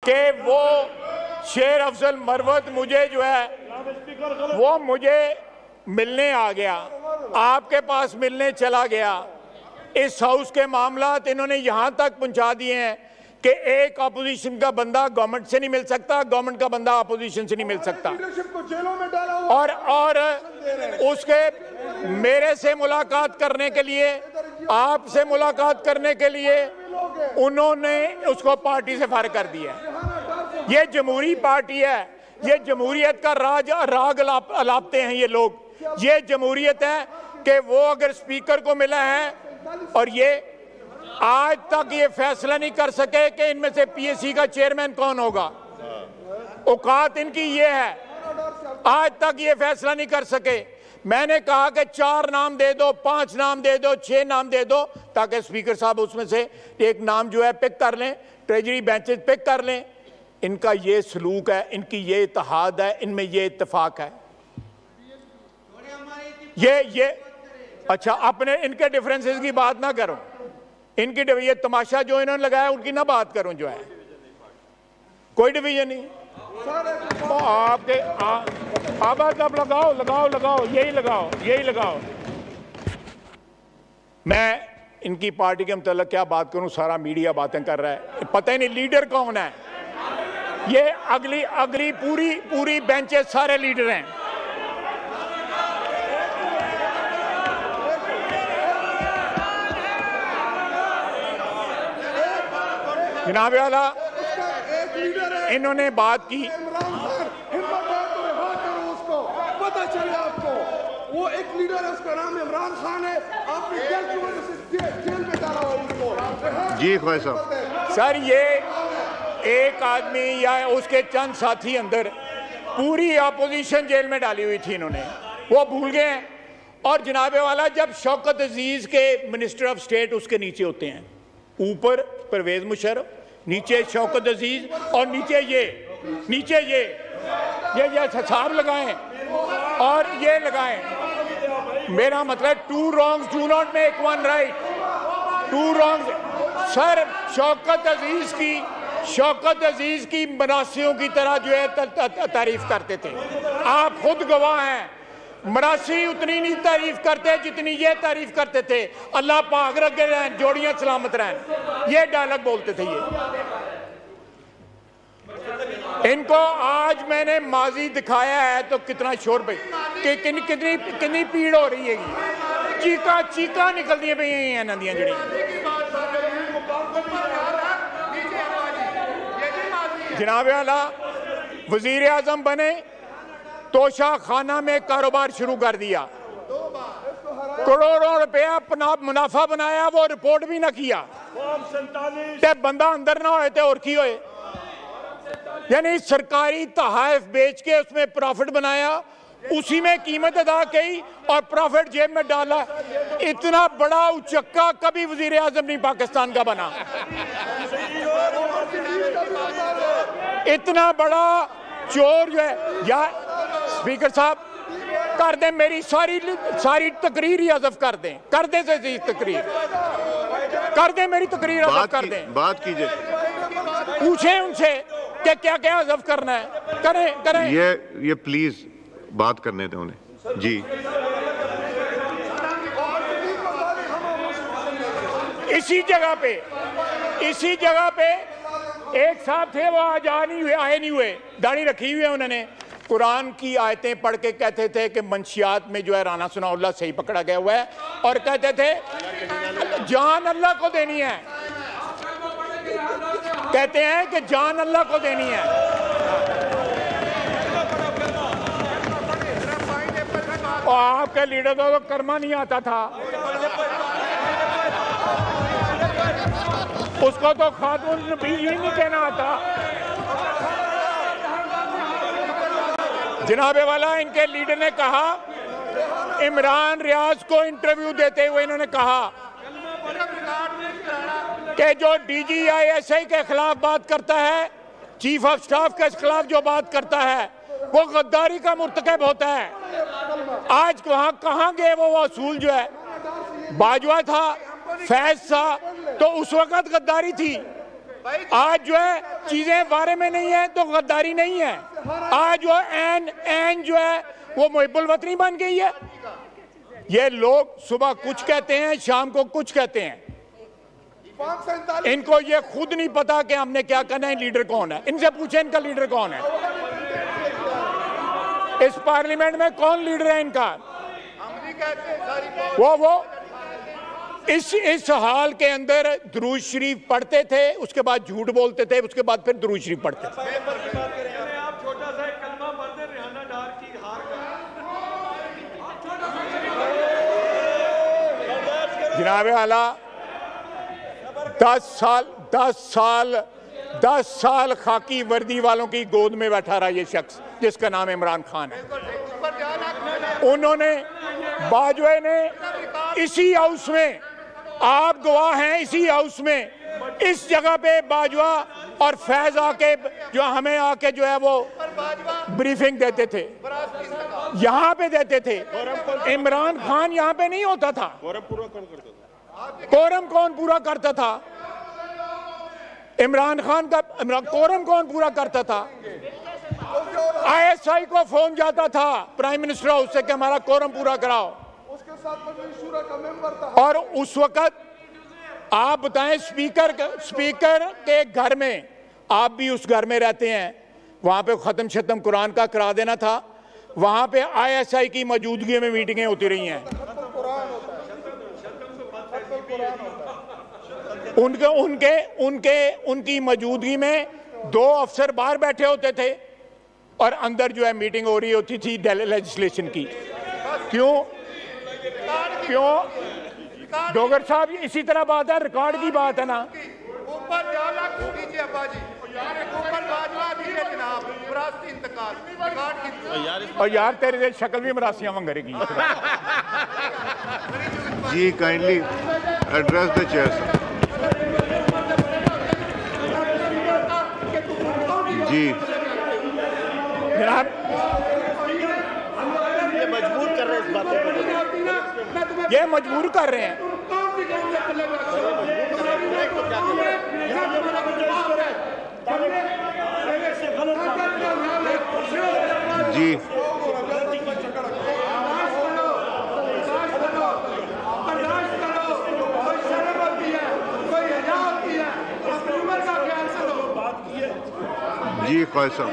कि वो शेर अफजल मरवत मुझे जो है वो मुझे मिलने आ गया, आपके पास मिलने चला गया। इस हाउस के मामलात इन्होंने यहां तक पहुंचा दिए हैं कि एक अपोजिशन का बंदा गवर्नमेंट से नहीं मिल सकता, गवर्नमेंट का बंदा अपोजिशन से नहीं मिल सकता। और उसके मेरे से मुलाकात करने के लिए, आपसे मुलाकात करने के लिए उन्होंने उसको पार्टी से फारिग कर दिया। ये जमहूरी पार्टी है, ये जमहूरियत का राग अलापते हैं ये लोग। ये जमहूरियत है कि वो अगर स्पीकर को मिला है और ये आज तक ये फैसला नहीं कर सके कि इनमें से पीएससी का चेयरमैन कौन होगा। औकात इनकी ये है, आज तक ये फैसला नहीं कर सके। मैंने कहा कि 4 नाम दे दो, 5 नाम दे दो, 6 नाम दे दो, ताकि स्पीकर साहब उसमें से एक नाम जो है पिक कर लें, ट्रेजरी बेंचेस पिक कर लें। इनका ये सलूक है, इनकी ये इत्तेहाद है, इनमें ये इत्तेफाक है। ये अच्छा, अपने इनके डिफरेंसेस की बात ना करो, इनकी ये तमाशा जो इन्होंने लगाया उनकी ना बात करूं। जो है कोई डिवीजन नहीं आपके। आवाज आप लगाओ लगाओ लगाओ, यही लगाओ यही लगाओ। मैं इनकी पार्टी के मतलब क्या बात करूं, सारा मीडिया बातें कर रहा है, पता ही नहीं लीडर कौन है। ये अगली पूरी बेंचेस सारे लीडर हैं। जनाब वाला इन्होंने बात की, पता चले आपको, वो एक लीडर है, उसका नाम इमरान खान है। आपने जेल की वजह से जेल में डाला हुआ उनको। जी ख्वाहिश साहब। सर ये एक आदमी या उसके चंद साथी अंदर पूरी अपोजिशन जेल में डाली हुई थी, इन्होंने वो भूल गए हैं। और जनाबे वाला जब शौकत अजीज के मिनिस्टर ऑफ स्टेट उसके नीचे होते हैं, ऊपर परवेज मुशर्रफ, नीचे शौकत अजीज और नीचे ये हिसाब लगाएं और ये लगाएं। मेरा मतलब 2 wrongs do not make 1 right। 2 wrongs sir Shaukat Aziz की मरासियों की तरह जो है तारीफ करते थे। आप खुद गवाह हैं, मरासी उतनी नहीं तारीफ करते जितनी ये तारीफ करते थे। अल्लाह पाक रखे रहें, जोड़ियां सलामत रहें, ये डायलॉग बोलते थे ये। इनको आज मैंने माजी दिखाया है तो कितना शोर भाई कि कितनी पीड़ हो रही है। चीका निकलती पई हैं नदियां जड़ी। जनाब आला वजीर आजम बने, तोशा खाना में कारोबार शुरू कर दिया, करोड़ों रुपया मुनाफा बनाया, वो रिपोर्ट भी ना किया। बंदा अंदर ना होए तो और की होए। यानी सरकारी तहाइफ बेच के उसमें प्रॉफिट बनाया, उसी में कीमत अदा की और प्रॉफिट जेब में डाला। इतना बड़ा उचक्का कभी वजीर आजम नहीं पाकिस्तान का बना। इतना बड़ा चोर जो है। या स्पीकर साहब कर दें, मेरी सारी तकरीर ही हज़फ कर दें, कर दें से तकरीर कर दें, मेरी तकरीर हज़फ कर दें। बात कीजिए, पूछें उनसे कि क्या क्या हज़फ करना है, करें। ये प्लीज बात करने दें उन्हें। जी इसी जगह पे एक साहब थे, वो आज आए नहीं हुए, दाढ़ी रखी हुई है उन्होंने। कुरान की आयतें पढ़ के कहते थे कि मंशियात में जो है राना सनाउल्लाह सही पकड़ा गया हुआ है, और कहते थे जान अल्लाह को देनी है। कहते हैं कि जान अल्लाह को देनी है। और आपके लीडर को तो कर्मा नहीं आता था, उसको तो खातून नबी ही नहीं कहना आता। जनाबे वाला इनके लीडर ने कहा, इमरान रियाज को इंटरव्यू देते हुए इन्होंने कहा कि जो DGISI के खिलाफ बात करता है, चीफ ऑफ स्टाफ के खिलाफ जो बात करता है, वो गद्दारी का मुर्तकब होता है। आज वहां कहां गए वो असूल जो है। बाजवा था, फैज था, तो उस वक्त गद्दारी थी। आज जो है चीजें बारे में नहीं है तो गद्दारी नहीं है। आज वो एन जो है वो मुहिब्बुल वतनी बन गई है। ये लोग सुबह कुछ कहते हैं, शाम को कुछ कहते हैं। इनको ये खुद नहीं पता कि हमने क्या करना है, लीडर कौन है। इनसे पूछे इनका लीडर कौन है, इस पार्लियामेंट में कौन लीडर है इनका। वो इस हाल के अंदर दुरूद शरीफ पढ़ते थे, उसके बाद झूठ बोलते थे, उसके बाद फिर दुरूद शरीफ पढ़ते थे। जनाब आला 10 साल खाकी वर्दी वालों की गोद में बैठा रहा ये शख्स जिसका नाम इमरान खान है। उन्होंने बाजवा ने इसी हाउस में, आप गवाह हैं, इसी हाउस में इस जगह पे बाजवा और फैज आके जो हमें आके जो है वो ब्रीफिंग देते थे, यहाँ पे देते थे। इमरान खान यहाँ पे नहीं होता था। कोरम कौन पूरा करता था? इमरान खान का कोरम कौन पूरा करता था? ISI को फोन जाता था प्राइम मिनिस्टर हाउस से कि हमारा कोरम पूरा कराओ। उसके साथ शूरा का मेंबर था। और उस वक्त आप बताएं, स्पीकर के घर में, आप भी उस घर में रहते हैं, वहां पे खत्म शतम कुरान का करा देना था। वहां पे ISI की मौजूदगी में मीटिंगें होती रही हैं। उनकी मौजूदगी में 2 अफसर बाहर बैठे होते थे और अंदर जो है मीटिंग हो रही होती थी लेजिस्लेशन की। क्यों डोगर साहब, इसी तरह बात है, रिकॉर्ड की बात है ना। ऊपर कीजिए अब्बा जी, ऊपर बाजवा दीजिए जनाब, विरासती इंतकाल रिकॉर्ड कीजिए। और यार तेरे शक्ल भी मरासियां मंगरेगी। जी काइंडली एड्रेस द चेयर। जी जनाब, ये मजबूर कर रहे हैं इस बातों को, ये मजबूर कर रहे हैं। जी जी ख्वाहिश साहब,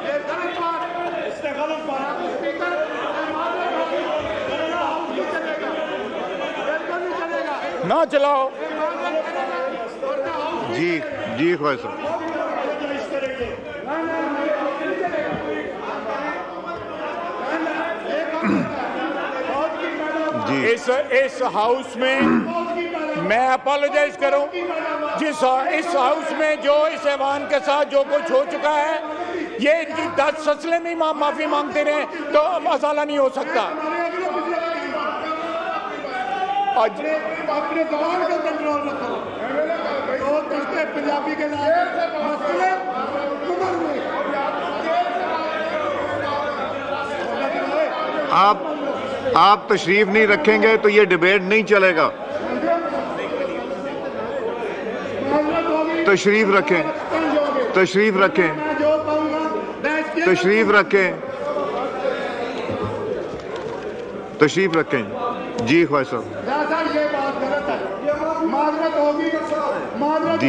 ना चलाओ। जी जी ख्वाहिश साहब, जी इस हाउस में मैं अपोलोजाइज करूं, इस हाउस में जो इस ऐवान के साथ जो कुछ हो चुका है, ये इनकी 10 फसलें में माफी मांगते रहे तो मसाला नहीं हो सकता। आज अपने जबान का कंट्रोल रखो। पंजाबी के आप तशरीफ नहीं रखेंगे तो ये डिबेट नहीं चलेगा। तशरीफ रखें, तशरीफ रखें, तशरीफ रखें, तशरीफ रखें। जी ख्वाहिश साहब, जी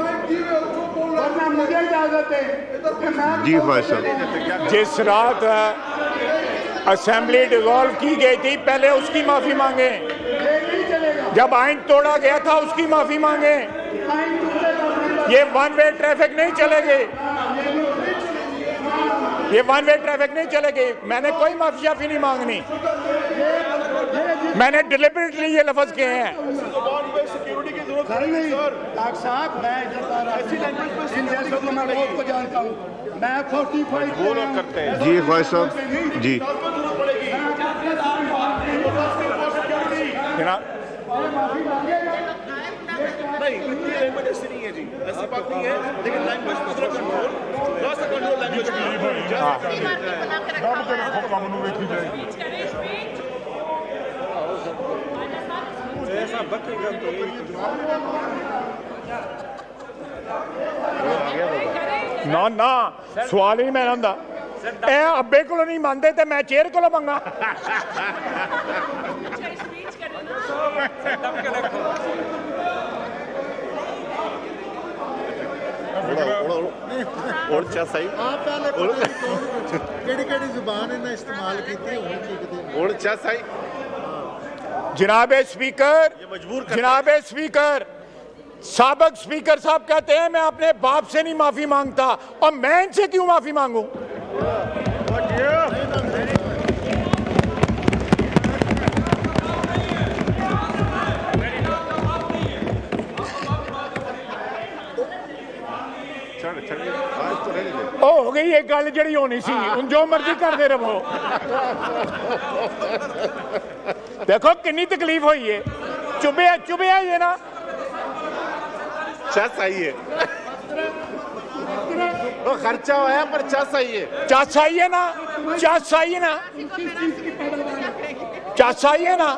जी ख्वाहिश साहब, जिस रात असेंबली डिसॉल्व की गई थी, पहले उसकी माफी मांगे। जब आइन तोड़ा गया था उसकी माफी मांगे। ये वन वे ट्रैफिक नहीं चलेगी, ये वन वे ट्रैफिक नहीं चलेगी। मैंने कोई माफी शाफी नहीं मांगनी, मैंने डिलिबरेटली ये लफ्ज कहे हैं। डॉक्टर साहब, मैं को जानता हूँ, मैं 45 करते हैं। जी ख्वाहिश साहब, जी जनाब, नहीं, इतनी लैंग्वेज ऐसी नहीं है जी, ऐसी बात नहीं है, लेकिन लैंग्वेज कंट्रोल लैंग्वेज ऐसा बचेगा तो ना ना सवाल ही नहीं मैं होंदा ए अब्बे को नहीं मानते तो मैं चेयर को मंगा जनाब स्पीकर साबक स्पीकर साहब कहते हैं मैं अपने बाप से नहीं माफी मांगता और मैं इनसे क्यों माफी मांगू? हो गई एक गल जी होनी सी हुण जो मर्जी करते रहो देखो कितनी तकलीफ हुई है चुभया ये ना चस आई है तो खर्चा होया पर चस आई है ना चस आई है ना